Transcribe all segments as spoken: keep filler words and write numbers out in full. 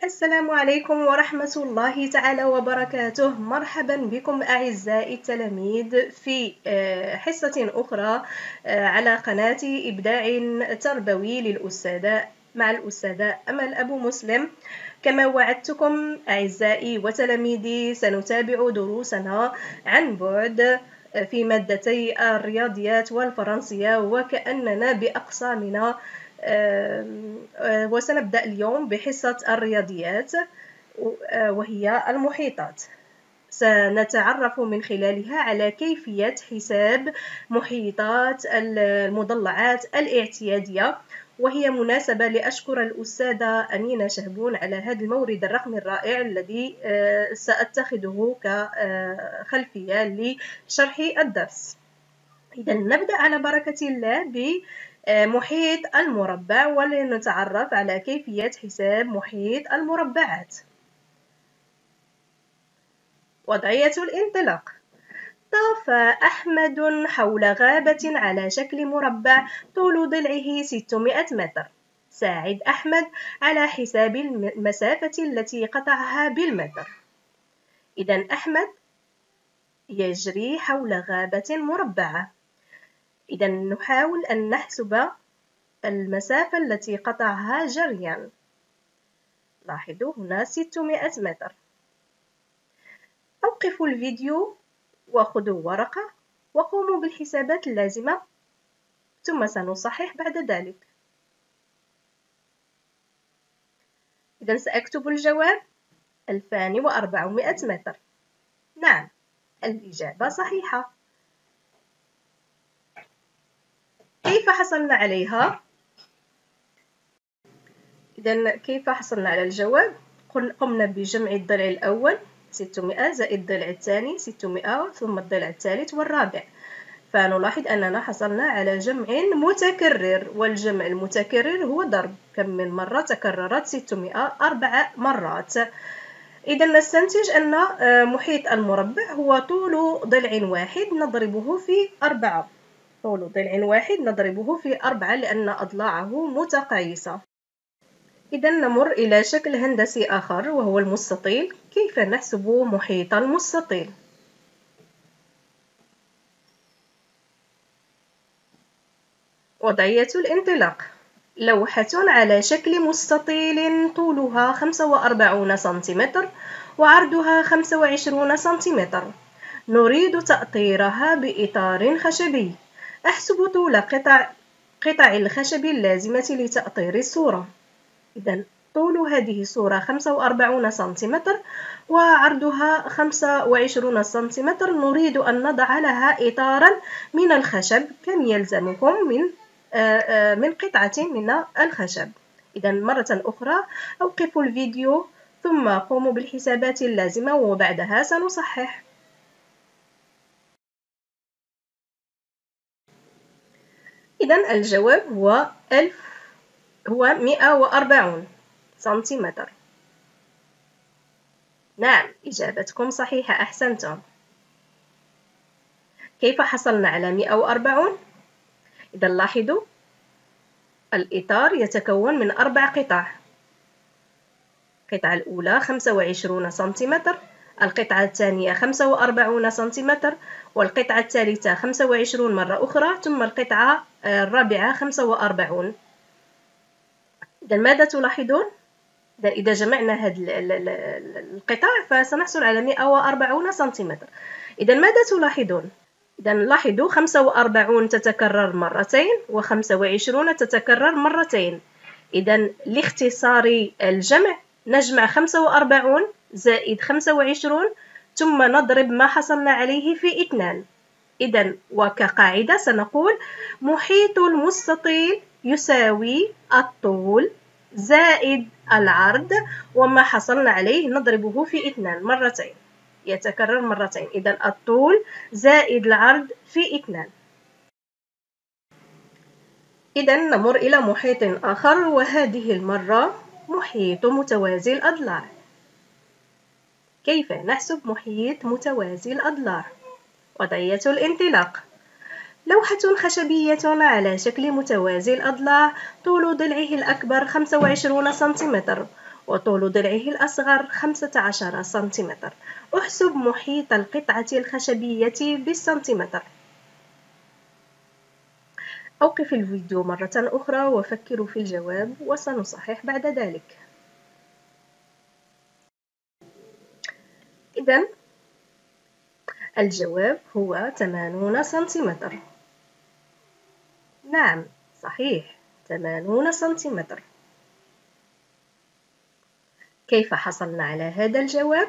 السلام عليكم ورحمة الله تعالى وبركاته. مرحبا بكم أعزائي التلاميذ في حصة أخرى على قناة إبداع تربوي للأستاذة مع الأستاذة أمل أبو مسلم. كما وعدتكم أعزائي وتلاميذي سنتابع دروسنا عن بعد في مادتي الرياضيات والفرنسية وكأننا بأقسامنا. وسنبدأ اليوم بحصة الرياضيات وهي المحيطات. سنتعرف من خلالها على كيفية حساب محيطات المضلعات الاعتيادية، وهي مناسبة لأشكر الأستاذة أمينة شهبون على هذا المورد الرقمي الرائع الذي سأتخذه كخلفية لشرح الدرس. إذا نبدأ على بركة الله بمحيط المربع، ولنتعرف على كيفية حساب محيط المربعات. وضعية الانطلاق: طاف أحمد حول غابة على شكل مربع طول ضلعه ستمائة متر. ساعد أحمد على حساب المسافة التي قطعها بالمتر. إذا أحمد يجري حول غابة مربعة. إذا نحاول أن نحسب المسافة التي قطعها جريا. لاحظوا هنا ستمائة متر. أوقفوا الفيديو وخذوا ورقة وقوموا بالحسابات اللازمة، ثم سنصحح بعد ذلك. إذا سأكتب الجواب ألفان وأربعمائة متر. نعم، الإجابة صحيحة. كيف حصلنا عليها؟ إذا كيف حصلنا على الجواب؟ قمنا بجمع الضلع الأول ستمائة زائد الضلع الثاني ستمائة ثم الضلع الثالث والرابع، فنلاحظ أننا حصلنا على جمع متكرر، والجمع المتكرر هو ضرب. كم من مرة تكررت؟ ستمائة أربع مرات. إذا نستنتج أن محيط المربع هو طول ضلع واحد نضربه في أربعة. طول ضلع واحد نضربه في أربعة لأن أضلاعه متقايسة. إذا نمر إلى شكل هندسي آخر وهو المستطيل. كيف نحسب محيط المستطيل؟ وضعية الانطلاق: لوحة على شكل مستطيل طولها خمسة وأربعين سنتيمتر وعرضها خمسة وعشرين سنتيمتر. نريد تأطيرها بإطار خشبي. أحسب طول قطع قطع الخشب اللازمة لتأطير الصورة. إذا طول هذه الصورة خمسة وأربعين سنتيمتر وعرضها خمسة وعشرين سنتيمتر. نريد أن نضع لها إطارا من الخشب. كم يلزمكم من من قطعة من الخشب؟ إذا مرة أخرى أوقفوا الفيديو ثم قوموا بالحسابات اللازمة وبعدها سنصحح. إذا الجواب هو ألف هو مئة وأربعين سنتيمتر. نعم، إجابتكم صحيحة، أحسنتم. كيف حصلنا على مئة وأربعين؟ إذا لاحظوا الإطار يتكون من أربع قطع. القطعة الأولى خمسة وعشرين سنتيمتر، القطعة الثانية خمسة وأربعين سنتيمتر، والقطعة الثالثة خمسة وعشرين مرة أخرى، ثم القطعة الرابعة خمسة وأربعين. إذا ماذا تلاحظون؟ إذا جمعنا هذه القطع فسنحصل على مئة وأربعين سنتيمتر. إذا ماذا تلاحظون؟ إذا لاحظوا خمسة وأربعين تتكرر مرتين وخمسة وعشرين تتكرر مرتين. إذا لاختصار الجمع نجمع خمسة وأربعين زائد خمسة وعشرين ثم نضرب ما حصلنا عليه في اثنان. إذا وكقاعدة سنقول محيط المستطيل يساوي الطول زائد العرض، وما حصلنا عليه نضربه في اثنان مرتين، يتكرر مرتين. إذا الطول زائد العرض في اثنان. إذا نمر إلى محيط آخر، وهذه المرة محيط متوازي الأضلاع. كيف نحسب محيط متوازي الأضلاع؟ وضعية الانطلاق: لوحة خشبية على شكل متوازي الأضلاع طول ضلعه الأكبر خمسة وعشرين سنتيمتر وطول ضلعه الأصغر خمسة عشر سنتيمتر. احسب محيط القطعة الخشبية بالسنتيمتر. أوقف الفيديو مرة أخرى وفكروا في الجواب وسنصحح بعد ذلك. إذن الجواب هو ثمانون سنتيمتر. نعم صحيح، ثمانون سنتيمتر. كيف حصلنا على هذا الجواب؟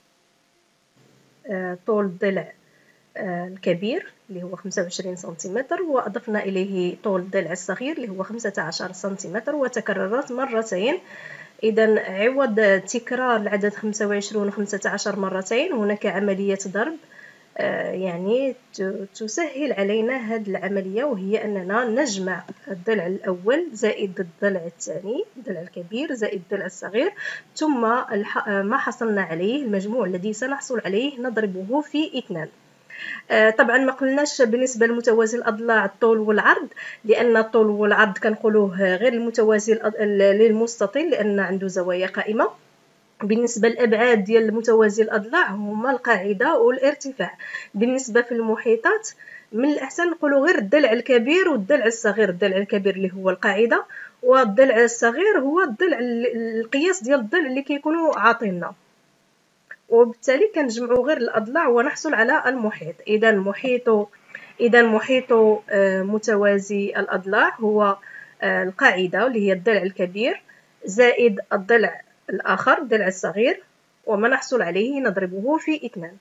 آه، طول الضلع آه، الكبير اللي هو خمسة وعشرين سنتيمتر، وأضفنا إليه طول الضلع الصغير اللي هو خمسة عشر سنتيمتر، وتكررت مرتين. إذن عوض تكرار العدد خمسة وعشرين و خمسة عشر مرتين، هناك عملية ضرب يعني تسهل علينا هذه العملية، وهي أننا نجمع الضلع الأول زائد الضلع الثاني، الضلع الكبير زائد الضلع الصغير، ثم ما حصلنا عليه المجموع الذي سنحصل عليه نضربه في اثنان. طبعا ما قلناش بالنسبة لمتوازي الأضلاع الطول والعرض، لأن الطول والعرض كنقولوه غير المتوازي للمستطيل لأن عنده زوايا قائمة. بالنسبة للأبعاد ديال المتوازي الأضلاع هما القاعدة والارتفاع. بالنسبة في المحيطات من الأحسن نقولوا غير الضلع الكبير والضلع الصغير. الضلع الكبير اللي هو القاعدة، والضلع الصغير هو الضلع القياس ديال الضلع اللي كيكونوا عاطيننا، وبالتالي كنجمعوا غير الأضلاع ونحصل على المحيط. إذا محيط إذا محيط متوازي الأضلاع هو القاعدة اللي هي الضلع الكبير زائد الضلع الآخر الضلع الصغير، وما نحصل عليه نضربه في اثنان.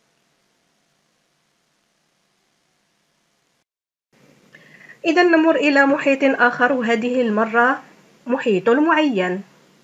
إذا نمر إلى محيط آخر، وهذه المرة محيط المعين.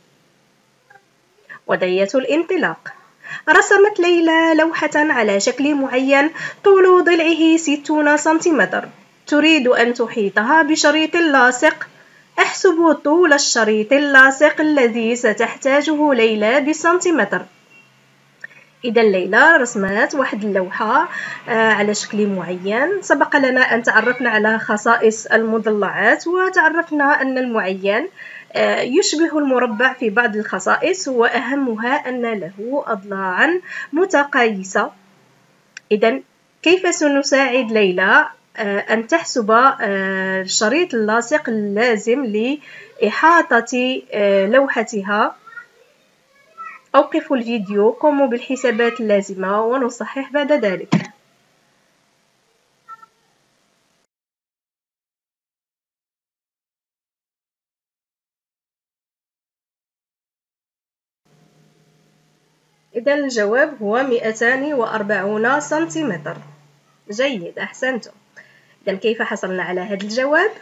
وضعية الانطلاق. رسمت ليلى لوحة على شكل معين طول ضلعه ستون سنتيمتر، تريد أن تحيطها بشريط لاصق. احسب طول الشريط اللاصق الذي ستحتاجه ليلى بالسنتيمتر. إذا ليلى رسمت واحد اللوحة على شكل معين. سبق لنا أن تعرفنا على خصائص المضلعات، وتعرفنا أن المعين يشبه المربع في بعض الخصائص، وأهمها أن له أضلاعا متقايسة. إذا كيف سنساعد ليلى أن تحسب الشريط اللاصق اللازم لإحاطة لوحتها؟ أوقفوا الفيديو، قوموا بالحسابات اللازمة ونصحح بعد ذلك. إذا الجواب هو مئتان وأربعون سنتيمتر. جيد، أحسنتم. إذا كيف حصلنا على هذا الجواب؟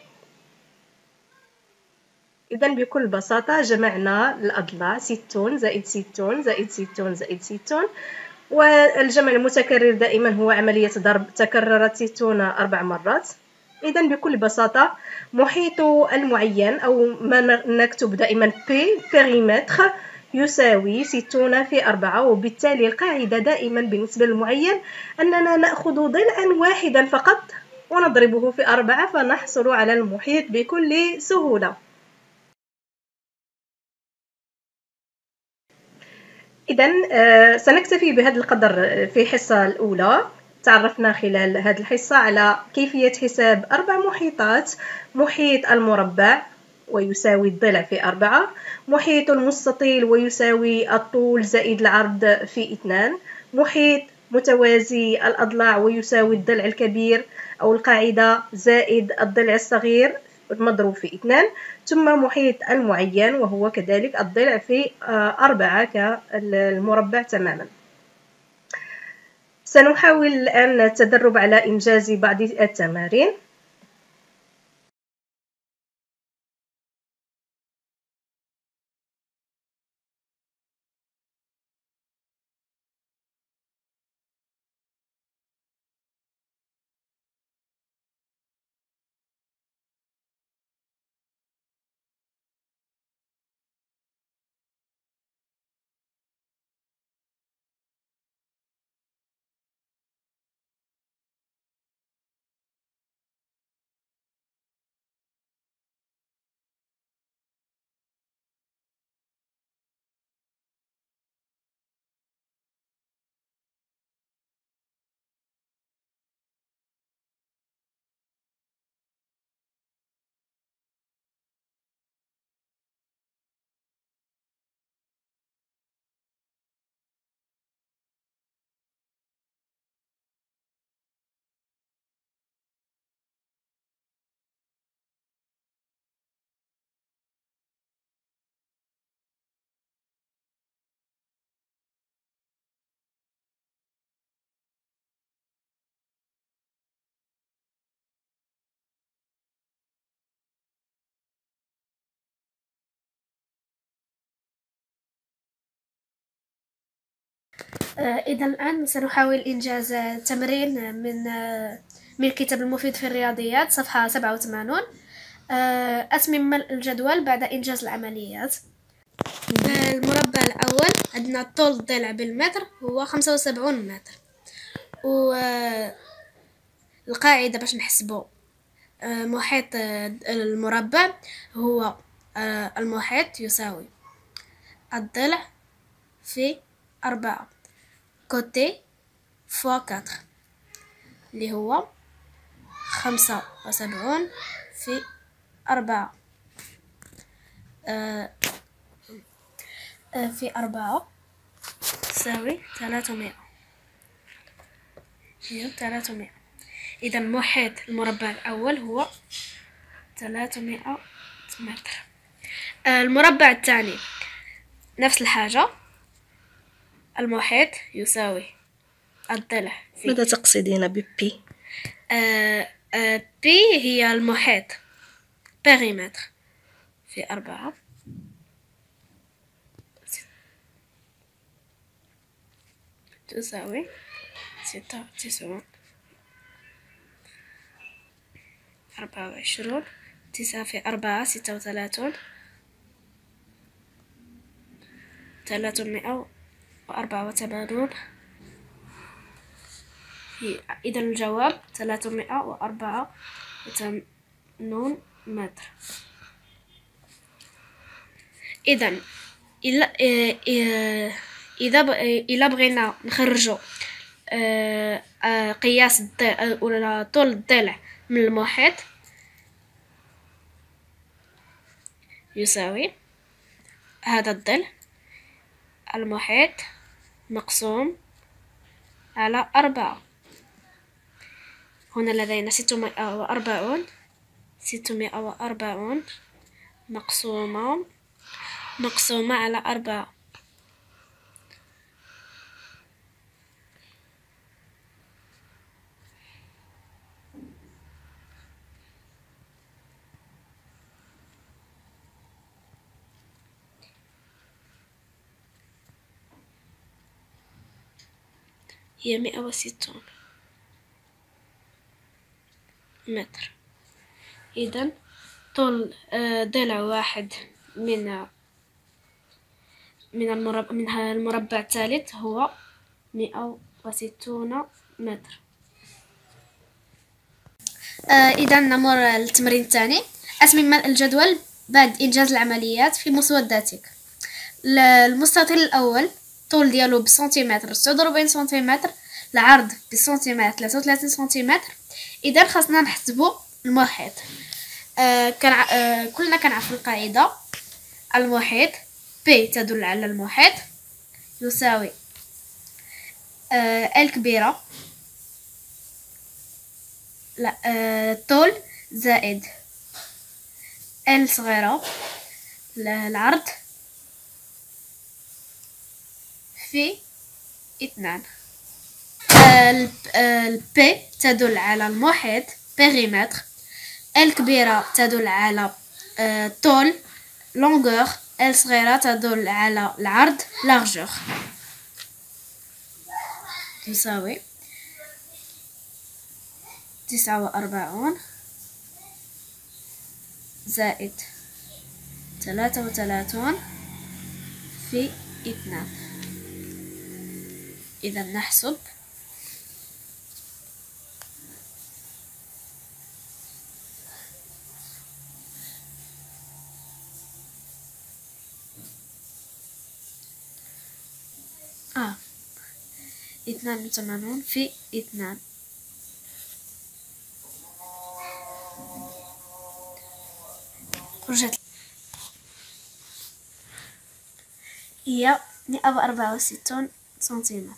إذا بكل بساطة جمعنا الأضلاع ستون زائد ستون زائد ستون زائد ستون، والجمع المتكرر دائما هو عملية ضرب، تكررت ستون أربع مرات. إذا بكل بساطة محيط المعين أو ما نكتب دائما بي بيريمتر يساوي ستون في أربعة، وبالتالي القاعدة دائما بالنسبة للمعين أننا نأخذ ضلعا واحدا فقط ونضربه في أربعة فنحصل على المحيط بكل سهولة. إذا سنكتفي بهذا القدر في الحصة الأولى. تعرفنا خلال هذه الحصة على كيفية حساب أربع محيطات: محيط المربع ويساوي الضلع في أربعة، محيط المستطيل ويساوي الطول زائد العرض في اثنان، محيط متوازي الأضلاع ويساوي الضلع الكبير أو القاعدة زائد الضلع الصغير مضروب في اثنان، ثم محيط المعين وهو كذلك الضلع في أربعة كالمربع تماما. سنحاول الآن التدرب على إنجاز بعض التمارين. إذا الآن سنحاول إنجاز تمرين من من الكتاب المفيد في الرياضيات صفحة سبعة وثمانون. أتمم الجدول بعد إنجاز العمليات. المربع الأول عندنا طول الضلع بالمتر هو خمسة وسبعون متر، والقاعدة باش نحسبو محيط المربع هو المحيط يساوي الضلع في أربعة كوتي فوا كاتر اللي هو خمسة وسبعون في أربعة آه آه في أربعة تساوي ثلاثمائة. هي ثلاثمائة. إذا محيط المربع الأول هو ثلاثمائة متر. آه المربع الثاني نفس الحاجة، المحيط يساوي الضلع في ماذا تقصدين ببي؟ آه آه بي هي المحيط بيريمتر في أربعة تساوي ستة وتسعون أربعة وعشرون. تسعة في أربعة ستة وثلاثون ثلاثمائة وأربعة وثمانون. إذا الجواب ثلاثمائة وأربعة وثمانون متر. إذا إلا إذا إلا بغينا نخرجوا قياس ولا طول الضلع من المحيط يساوي هذا الضلع المحيط مقسوم على أربعة. هنا لدينا ستمائة وأربعون ستمائة وأربعون مقسومة مقسومة على أربعة. هي مئة وستون متر. إذن طول ضلع واحد من من المربع من المربع الثالث هو مئة وستون متر. آه إذا نمر التمرين الثاني. أتمم الجدول بعد إنجاز العمليات في مسوداتك. المستطيل الأول طول ديالو بسنتيمتر ستة وأربعين سنتيمتر، العرض بسنتيمتر ثلاثة وثلاثين سنتيمتر. إذا خاصنا نحسبو المحيط. آه كان آه كلنا كنعرفو القاعدة، المحيط بي تدل على المحيط يساوي آه الكبيرة لا آه طول زائد ال صغيرة العرض في اثنان. البي تدل على المحيط بيريمتر، الكبيرة تدل على طول لونغور، الصغيرة تدل على العرض لارجور. تساوي تسعة وأربعون زائد ثلاثة وثلاثون في اثنان. إذا نحسب آه اثنان وثمانون في اثنان. خرجت هي مئة وأربعة وستون سنتيمتر.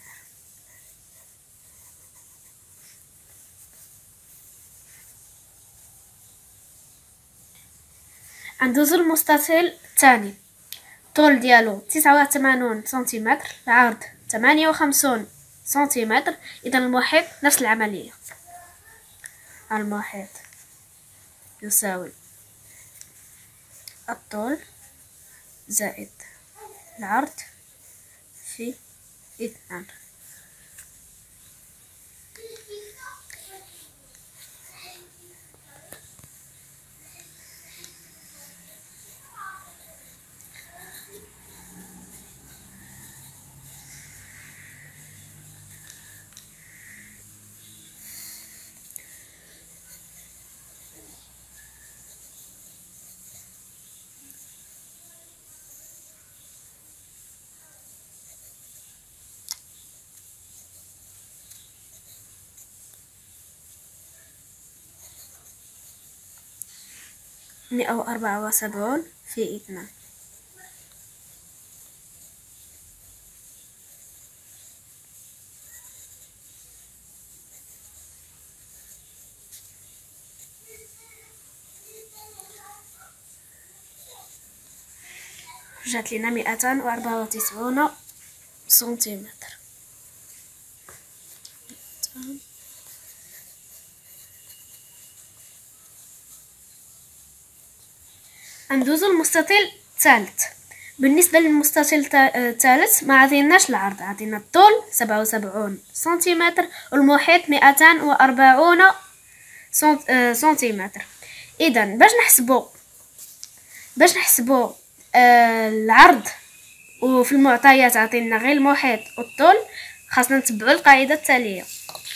ندوزو المستطيل الثاني، طول ديالو تسعة وثمانون سنتيمتر، العرض ثمانية وخمسون سنتيمتر. إذا المحيط نفس العملية، المحيط يساوي الطول زائد العرض في اثنان. مئة وأربعة وسبعون في اثنان. جات لنا مئتان وأربعة وتسعون سنتيمتر. ندوزو المستطيل الثالث. بالنسبة للمستطيل الثالث ما عطيناش العرض، عطينا الطول سبعة وسبعون سنتيمتر والمحيط مئتان وأربعون سنتيمتر. اذا باش نحسبو باش نحسبو آه العرض وفي المعطيات عطينا غير المحيط والطول، خاصنا نتبعو القاعدة التالية.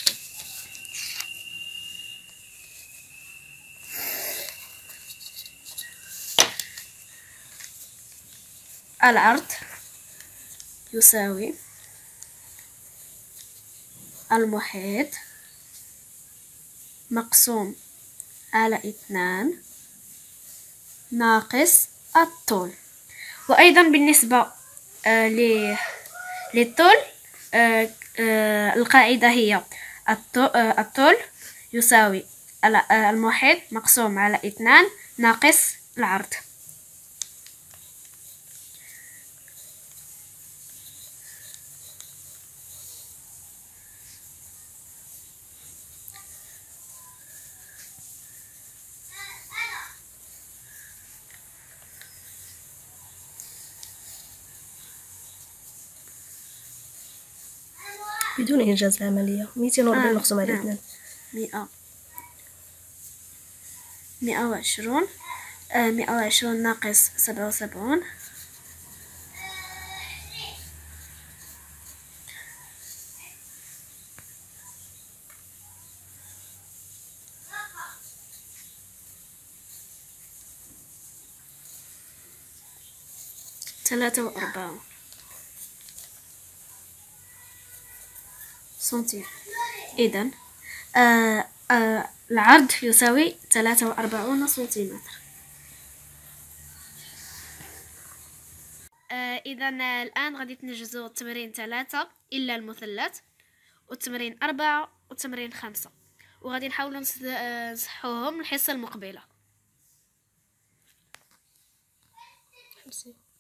العرض يساوي المحيط مقسوم على اثنان ناقص الطول. وأيضا بالنسبة آه للطول آه آه القاعدة هي الطول يساوي المحيط مقسوم على اثنان ناقص العرض. بدون إنجاز العملية. مئتين وأربعين مقسوم على اثنان. مئة مئة وعشرون آه مئة وعشرون ناقص سبعة وسبعون ثلاثة وأربعون سنتيمتر. إذن آه آه العرض يساوي ثلاثة وأربعون سنتيمتر. آه إذا الآن غادي تنجزو التمرين ثلاثة إلا المثلث، والتمرين أربعة والتمرين خمسة، وغادي نحاولوا نصحوهم الحصة المقبلة.